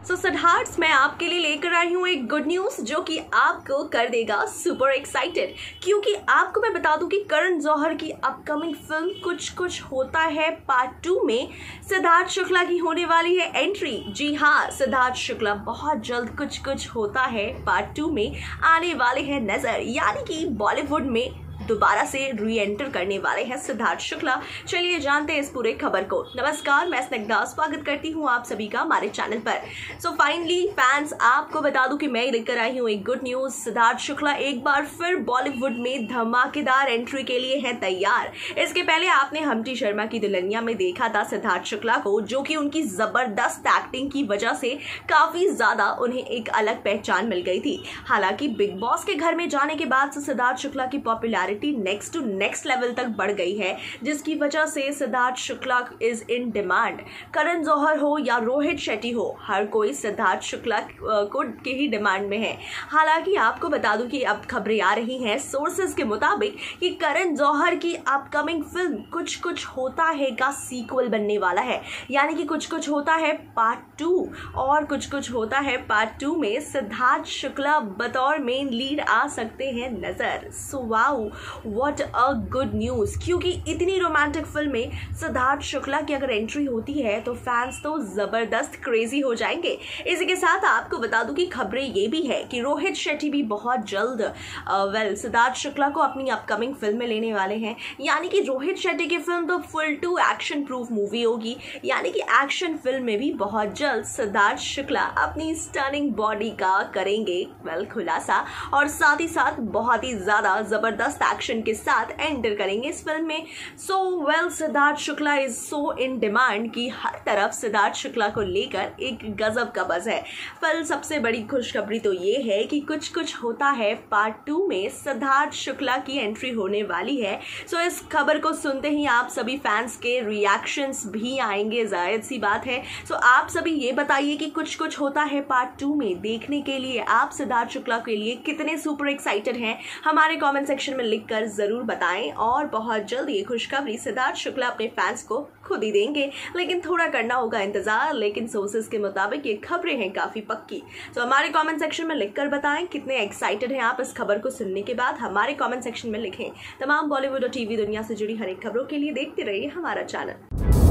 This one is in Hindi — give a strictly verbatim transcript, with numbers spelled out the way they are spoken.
सो सिद्धार्थ, मैं आपके लिए लेकर आई हूँ एक गुड न्यूज़ जो कि आपको कर देगा सुपर एक्साइटेड, क्योंकि आपको मैं बता दूं कि करण जौहर की अपकमिंग फिल्म कुछ कुछ होता है पार्ट टू में सिद्धार्थ शुक्ला की होने वाली है एंट्री। जी हाँ, सिद्धार्थ शुक्ला बहुत जल्द कुछ कुछ होता है पार्ट टू में आने वाले हैं नजर, यानी कि बॉलीवुड में दोबारा से री एंटर करने वाले हैं सिद्धार्थ शुक्ला। चलिए जानते हैं इस पूरे खबर को। नमस्कार, मैं स्निग्धा स्वागत करती हूँ आप सभी का हमारे चैनल पर। सो फाइनली फैंस, आपको बता दूं कि मैं लेकर आई हूँ एक गुड न्यूज। सिद्धार्थ शुक्ला एक बार फिर बॉलीवुड में धमाकेदार एंट्री के लिए हैं तैयार। इसके पहले आपने हम्टी शर्मा की दुल्हनिया में देखा था सिद्धार्थ शुक्ला को, जो कि उनकी जबरदस्त एक्टिंग की वजह से काफी ज्यादा उन्हें एक अलग पहचान मिल गई थी। हालांकि बिग बॉस के घर में जाने के बाद से सिद्धार्थ शुक्ला की popularity next to next level तक बढ़ गई है, जिसकी वजह से Siddharth Shukla is in demand. Karan Johar हो या रोहित शेट्टी हो, हर कोई सिद्धार्थ शुक्ला को के ही डिमांड में है। हालांकि आपको बता दूं कि अब खबरें आ रही हैं सोर्सेज के मुताबिक कि करण जौहर की अपकमिंग फिल्म कुछ कुछ होता है का सीक्वल बनने वाला है, यानी कि कुछ कुछ होता है पार्ट टू। और कुछ कुछ होता है पार्ट टू में सिद्धार्थ शुक्ला बतौर मेन लीड आ सकते हैं नजर। So wow, what a good news, क्योंकि इतनी रोमांटिक फिल्म में सिद्धार्थ शुक्ला की अगर एंट्री होती है तो फैंस तो जबरदस्त क्रेजी हो जाएंगे। इसी के साथ आपको बता दूं कि खबरें ये भी है कि रोहित शेट्टी भी बहुत जल्द वेल सिद्धार्थ शुक्ला को अपनी अपकमिंग फिल्म में लेने वाले हैं, यानी कि रोहित शेट्टी की फिल्म तो full to action proof movie होगी, यानी कि एक्शन फिल्म में भी बहुत जल्द सिद्धार्थ शुक्ला अपनी स्टनिंग बॉडी का करेंगे वेल खुलासा, और साथ ही साथ बहुत ही ज्यादा जबरदस्त एक्शन के साथ एंटर करेंगे इस फिल्म में। So well Siddharth Shukla is so in demand कि हर तरफ सिद्धार्थ शुक्ला को लेकर एक गजब का बज़ है। फिर सबसे बड़ी खुशखबरी तो ये है कि कुछ कुछ होता है पार्ट टू में सिद्धार्थ शुक्ला की एंट्री होने वाली है। सो इस खबर को सुनते ही आप सभी फैंस के रिएक्शंस भी आएंगे, जाहिर सी बात है। सो आप सभी ये बताइए कि कुछ कुछ होता है पार्ट टू में देखने के लिए आप सिद्धार्थ शुक्ला के लिए कितने सुपर एक्साइटेड हैं, हमारे कमेंट सेक्शन में लिख कर जरूर बताएं। और बहुत जल्द ये खुशखबरी सिद्धार्थ शुक्ला अपने फैंस को खुद ही देंगे, लेकिन थोड़ा करना होगा इंतजार। लेकिन सोर्सेज के मुताबिक ये खबरें हैं काफी पक्की। तो हमारे कमेंट सेक्शन में लिखकर बताएं कितने एक्साइटेड हैं आप इस खबर को सुनने के बाद। हमारे कमेंट सेक्शन में लिखें। तमाम बॉलीवुड और टीवी दुनिया से जुड़ी हर एक खबरों के लिए देखते रहिए हमारा चैनल।